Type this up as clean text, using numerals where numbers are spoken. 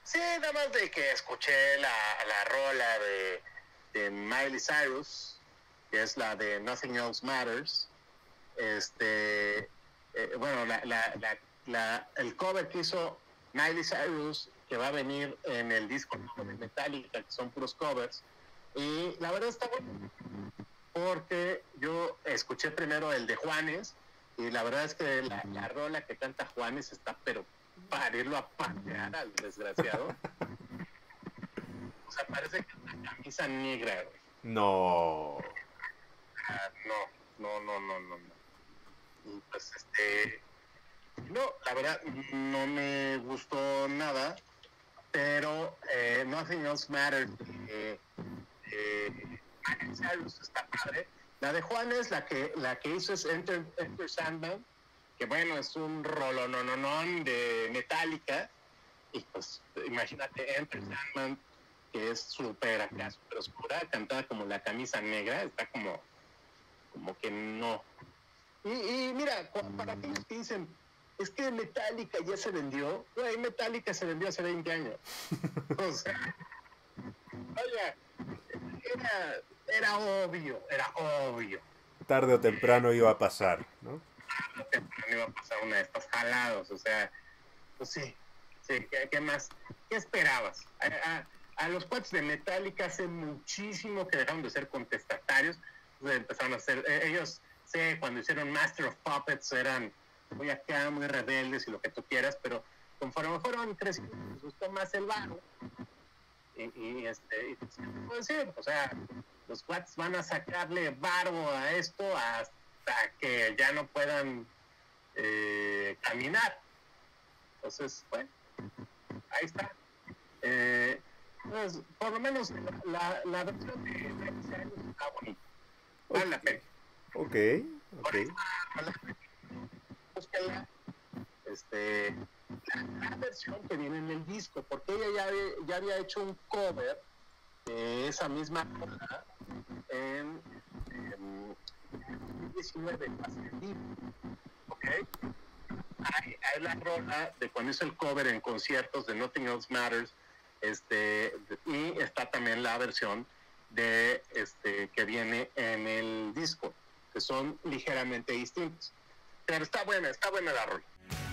Sí, nada más de que escuché la rola de Miley Cyrus, que es la de Nothing Else Matters. Bueno, el cover que hizo Miley Cyrus, que va a venir en el disco de Metallica, que son puros covers. Y la verdad está bueno, porque yo escuché primero el de Juanes, y la verdad es que la rola que canta Juanes está, pero para irlo a patear al desgraciado. O sea, parece que es una camisa negra, güey. No. No. Y pues no, la verdad no me gustó nada, pero Nothing Else Matters. Cyrus está padre. La de Juanes, la que hizo es Enter Sandman, que bueno, es un rolononón de Metallica. Y pues imagínate Enter Sandman, que es súper acá, súper oscura, cantada como la camisa negra, está como que no. Y mira, para aquellos que dicen, es que Metallica ya se vendió, güey, Metallica se vendió hace 20 años. O sea, oye, era obvio. Tarde o temprano iba a pasar, ¿no? Que no iba a pasar una de estas jalados, o sea, pues sí, ¿qué más? ¿Qué esperabas? A los cuates de Metallica hace muchísimo que dejaron de ser contestatarios, empezaron a ser, ellos, cuando hicieron Master of Puppets eran muy acá, muy rebeldes y lo que tú quieras, pero conforme fueron creciendo, les gustó más el bajo. Y pues, ¿qué te puedo decir? O sea, los cuates van a sacarle barbo a esto hasta que ya no puedan caminar. Entonces, bueno, ahí está. Pues, por lo menos la versión de Miley Cyrus está bonita. Vale la pena. Ok, ok. Por esta, búsquenla. La versión que viene en el disco, porque ella ya había hecho un cover de esa misma cosa en 2019, ¿ok? Hay la rola de cuando hizo el cover en conciertos de Nothing Else Matters, y está también la versión de que viene en el disco, que son ligeramente distintos. Pero está buena la rola.